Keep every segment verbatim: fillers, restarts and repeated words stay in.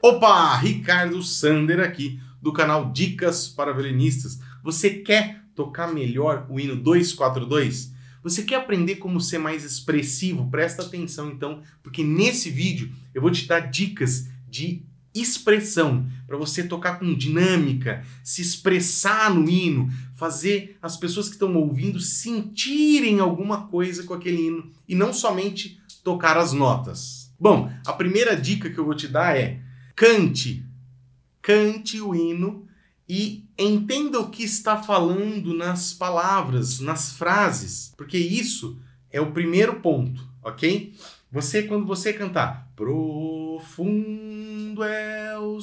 Opa! Ricardo Sander aqui, do canal Dicas para Violinistas. Você quer tocar melhor o hino duzentos e quarenta e dois? Você quer aprender como ser mais expressivo? Presta atenção então, porque nesse vídeo eu vou te dar dicas de expressão para você tocar com dinâmica, se expressar no hino, fazer as pessoas que estão ouvindo sentirem alguma coisa com aquele hino e não somente tocar as notas. Bom, a primeira dica que eu vou te dar é: cante, cante o hino e entenda o que está falando nas palavras, nas frases, porque isso é o primeiro ponto, ok? Você, quando você cantar, profundo é o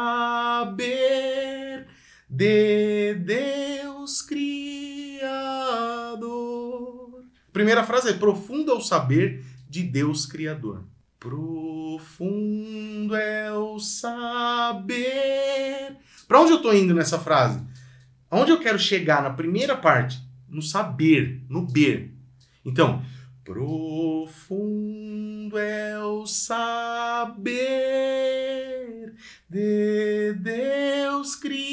saber de Deus Criador. Primeira frase é: profundo é o saber de Deus Criador. Profundo é o saber. Para onde eu estou indo nessa frase? Aonde eu quero chegar na primeira parte? No saber, no ber. Então, profundo é o saber de Deus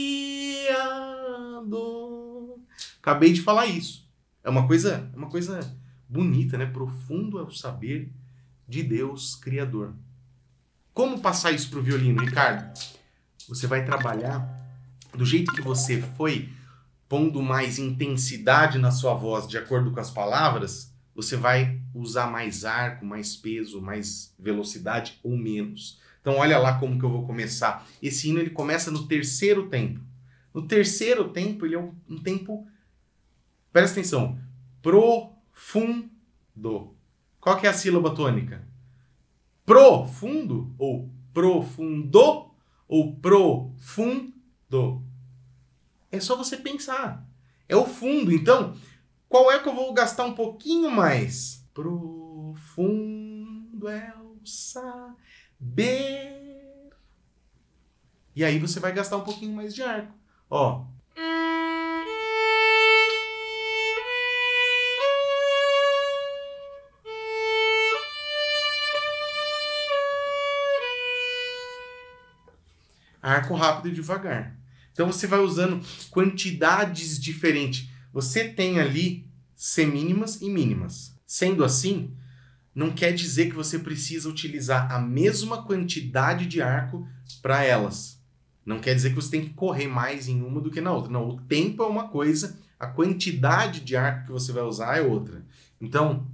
Criador. Acabei de falar isso. É uma coisa, é uma coisa bonita, né? Profundo é o saber de Deus Criador. Como passar isso para o violino, Ricardo? Você vai trabalhar do jeito que você foi, pondo mais intensidade na sua voz de acordo com as palavras. Você vai usar mais arco, mais peso, mais velocidade ou menos. Então olha lá como que eu vou começar. Esse hino ele começa no terceiro tempo. No terceiro tempo ele é um, um tempo, presta atenção, profundo. Qual que é a sílaba tônica? Profundo ou profundo ou profundo. É só você pensar. É o fundo. Então, qual é que eu vou gastar um pouquinho mais? Profundo é o saber. E aí você vai gastar um pouquinho mais de arco. Ó. Arco rápido e devagar. Então você vai usando quantidades diferentes. Você tem ali semínimas e mínimas. Sendo assim, não quer dizer que você precisa utilizar a mesma quantidade de arco para elas. Não quer dizer que você tem que correr mais em uma do que na outra. Não, o tempo é uma coisa, a quantidade de arco que você vai usar é outra. Então,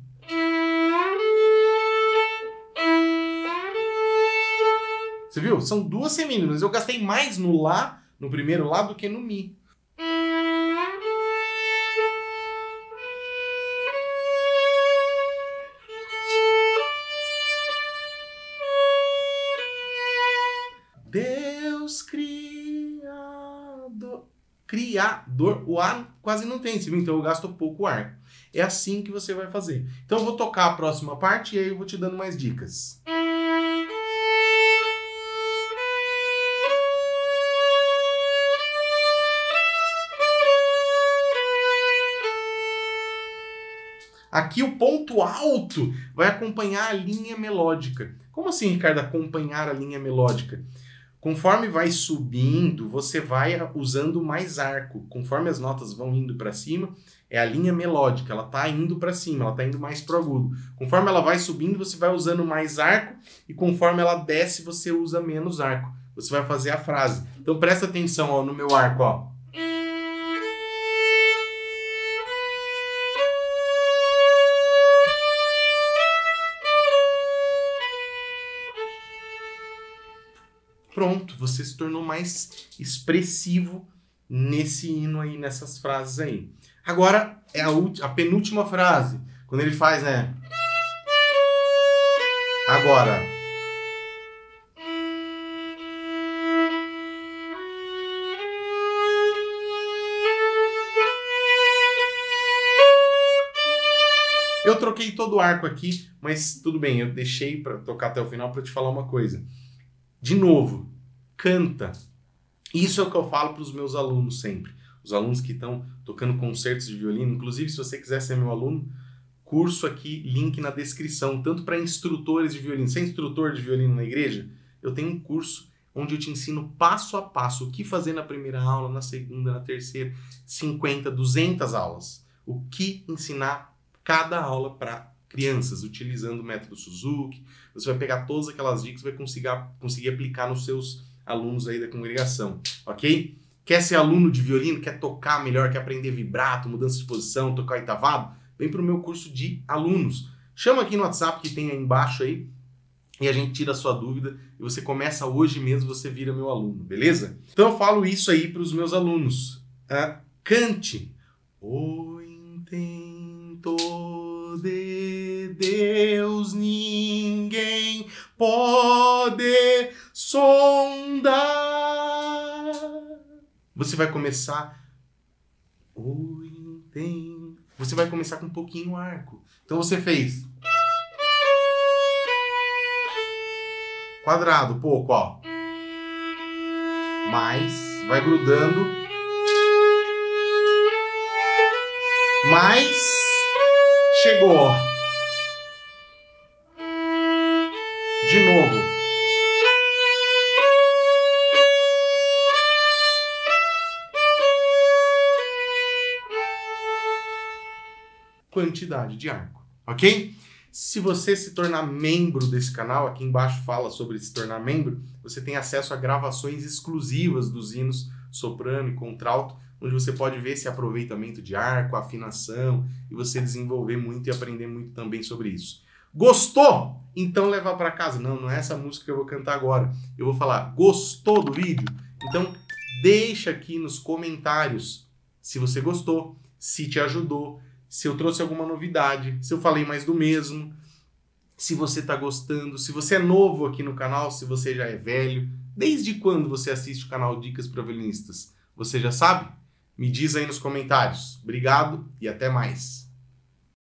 você viu? São duas semínimas. Eu gastei mais no Lá, no primeiro Lá, do que no Mi. Deus Criador. Criador. O A quase não tem, você viu? Então eu gasto pouco arco. É assim que você vai fazer. Então eu vou tocar a próxima parte e aí eu vou te dando mais dicas. Aqui o ponto alto vai acompanhar a linha melódica. Como assim, Ricardo, acompanhar a linha melódica? Conforme vai subindo, você vai usando mais arco. Conforme as notas vão indo para cima, é a linha melódica. Ela está indo para cima, ela está indo mais pro agudo. Conforme ela vai subindo, você vai usando mais arco. E conforme ela desce, você usa menos arco. Você vai fazer a frase. Então presta atenção ó, no meu arco, ó. Pronto, você se tornou mais expressivo nesse hino aí, nessas frases aí. Agora é a, a penúltima frase, quando ele faz, né? Agora. Eu troquei todo o arco aqui, mas tudo bem, eu deixei para tocar até o final para te falar uma coisa. De novo, canta. Isso é o que eu falo para os meus alunos sempre. Os alunos que estão tocando concertos de violino. Inclusive, se você quiser ser meu aluno, curso aqui, link na descrição. Tanto para instrutores de violino. Você é instrutor de violino na igreja? Eu tenho um curso onde eu te ensino passo a passo o que fazer na primeira aula, na segunda, na terceira, cinquenta, duzentas aulas. O que ensinar cada aula para crianças, utilizando o método Suzuki. Você vai pegar todas aquelas dicas e vai conseguir, conseguir aplicar nos seus alunos aí da congregação, ok? Quer ser aluno de violino? Quer tocar melhor? Quer aprender vibrato, mudança de posição, tocar oitavado? Vem para o meu curso de alunos. Chama aqui no WhatsApp que tem aí embaixo aí e a gente tira a sua dúvida e você começa hoje mesmo, você vira meu aluno, beleza? Então eu falo isso aí para os meus alunos. Ah, cante. O intento de Deus ninguém pode sondar. Você vai começar o intento. Você vai começar com um pouquinho arco. Então você fez quadrado, pouco, ó. Mais, vai grudando. Mais, chegou, ó. De novo. Quantidade de arco, ok? Se você se tornar membro desse canal, aqui embaixo fala sobre se tornar membro, você tem acesso a gravações exclusivas dos hinos soprano e contralto, onde você pode ver esse aproveitamento de arco, afinação, e você desenvolver muito e aprender muito também sobre isso. Gostou? Então leva para casa. Não, não é essa música que eu vou cantar agora. Eu vou falar, gostou do vídeo? Então deixa aqui nos comentários se você gostou, se te ajudou, se eu trouxe alguma novidade, se eu falei mais do mesmo, se você está gostando, se você é novo aqui no canal, se você já é velho. Desde quando você assiste o canal Dicas para Violinistas? Você já sabe? Me diz aí nos comentários. Obrigado e até mais.